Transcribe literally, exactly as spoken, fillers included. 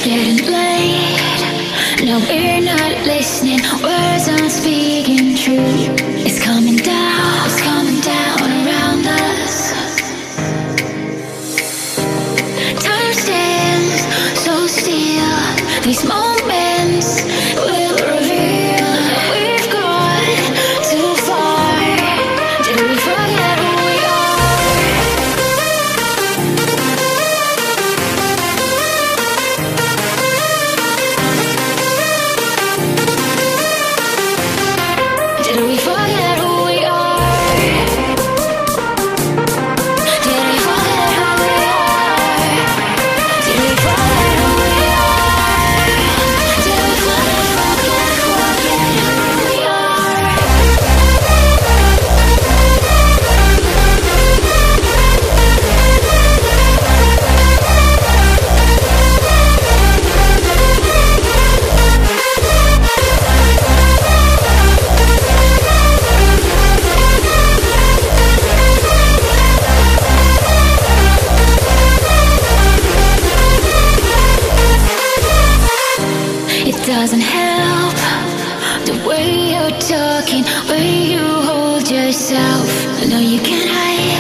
getting late. No, we're not listening. Words aren't speaking true. It's coming down, it's coming down around us. Time stands so still. These moments will reveal we've gone too far. Did we forget who we are? Did we forget who we are? Did we forget who we are? Did we forget who we are? Did we forget, forget, forget who we are? It doesn't help the way you're talking, way you hold yourself. I know you can't hide.